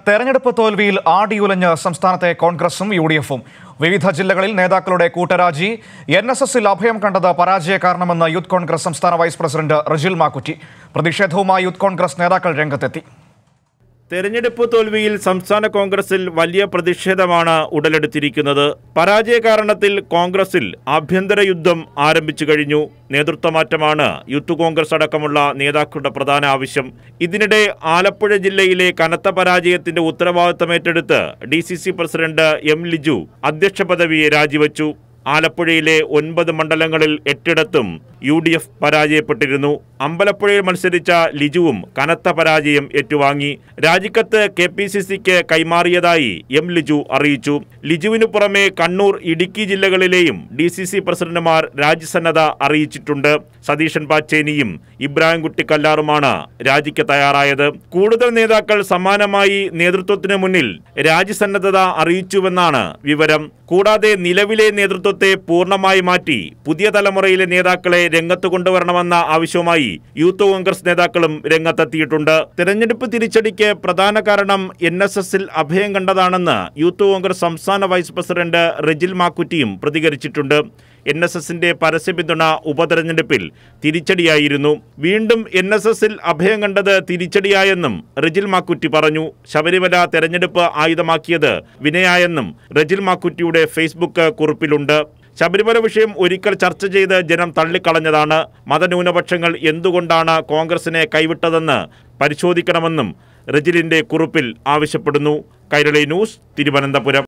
തെരഞ്ഞെടുപ്പ് തോൽവിയിൽ ആടിയുലഞ്ഞ് സംസ്ഥാനത്തെ കോൺഗ്രസും യുഡിഎഫും. വിവിധ ജില്ലകളിൽ നേതാക്കളുടെ കൂട്ടരാജി. എൻഎസ്എസിൽ അഭയം കണ്ടത് പരാജയ കാരണമെന്ന് യൂത്ത് കോൺഗ്രസ് സംസ്ഥാന വൈസ് പ്രസിഡന്റ് റജിൽ മാക്കുറ്റി. പ്രതിഷേധവുമായി യൂത്ത് കോൺഗ്രസ് നേതാക്കൾ രംഗത്തെത്തി. തെരഞ്ഞെടുപ്പ് തോൽവിയിൽ സംസ്ഥാന കോൺഗ്രസിൽ വലിയ പ്രതിഷേധമാണ് ഉടലെടുത്തിരിക്കുന്നത്. പരാജയ കാരണത്തിൽ കോൺഗ്രസിൽ ആഭ്യന്തര യുദ്ധം ആരംഭിച്ചു കഴിഞ്ഞു. നേതൃത്വമാറ്റമാണ് യൂത്ത് കോൺഗ്രസ് അടക്കമുള്ള നേതാക്കളുടെ പ്രധാന ആവശ്യം. ഇതിനിടെ ആലപ്പുഴ ജില്ലയിലെ കനത്ത പരാജയത്തിന്റെ ഉത്തരവാദിത്തമേറ്റെടുത്ത് DCC പ്രസിഡന്റ് M. ലിജു അധ്യക്ഷ പദവി രാജിവെച്ചു. ആലപ്പുഴയിലെ 9 മണ്ഡലങ്ങളിൽ 8ഇടത്തും UDF പരാജയപ്പെട്ടിരുന്നു. അമ്പലപ്പുഴയിൽ മത്സരിച്ച ലിജുവും കനത്ത പരാജയം ഏറ്റുവാങ്ങി. രാജിക്കത്ത് KPCCക്ക് കൈമാറിയതായി M. ലിജു അറിയിച്ചു. ലിജുവിനു പുറമെ കണ്ണൂർ, ഇടുക്കി ജില്ലകളിലെയും DCC പ്രസിഡന്റുമാർ രാജിസന്നദ്ധ അറിയിച്ചിട്ടുണ്ട്. സതീശൻ പാച്ചേനിയും ഇബ്രാഹിംകുട്ടി കല്ലാറുമാണ് രാജിക്ക് തയ്യാറായത്. കൂടുതൽ നേതാക്കൾ സമാനമായി നേതൃത്വത്തിനു മുന്നിൽ രാജിസന്നദ്ധത അറിയിച്ചുവെന്നാണ് വിവരം. കൂടാതെ നിലവിലെ നേതൃത്വത്തെ പൂർണ്ണമായി മാറ്റി പുതിയ തലമുറയിലെ നേതാക്കളെ രംഗത്ത് കൊണ്ടുവരണമെന്ന ആവശ്യവുമായി യൂത്ത് കോൺഗ്രസ് നേതാക്കളും രംഗത്തെത്തിയിട്ടുണ്ട്. തെരഞ്ഞെടുപ്പ് തിരിച്ചടിക്ക് പ്രധാന കാരണം NSSൽ അഭയം കണ്ടതാണെന്ന് യൂത്ത് കോൺഗ്രസ് സംസ്ഥാന വൈസ് പ്രസിഡന്റ് റജിൽ മാക്കുറ്റിയും പ്രതികരിച്ചിട്ടുണ്ട്. NSSന്റെ പരസ്യ പിന്തുണ ഉപതെരഞ്ഞെടുപ്പിൽ തിരിച്ചടിയായിരുന്നു. വീണ്ടും NSSൽ അഭയം കണ്ടത് തിരിച്ചടിയായെന്നും റജിൽ മാക്കുറ്റി പറഞ്ഞു. ശബരിമല തെരഞ്ഞെടുപ്പ് ആയുധമാക്കിയത് വിനയായെന്നും റജിൽ മാക്കുറ്റിയുടെ ഫേസ്ബുക്ക് കുറിപ്പിലുണ്ട്. ശബരിമല വിഷയം ഒരിക്കൽ ചർച്ച ചെയ്ത് ജനം തള്ളിക്കളഞ്ഞതാണ്. മതന്യൂനപക്ഷങ്ങൾ എന്തുകൊണ്ടാണ് കോൺഗ്രസിനെ കൈവിട്ടതെന്ന് പരിശോധിക്കണമെന്നും റജിലിന്റെ കുറിപ്പിൽ ആവശ്യപ്പെടുന്നു. കൈരളി ന്യൂസ്, തിരുവനന്തപുരം.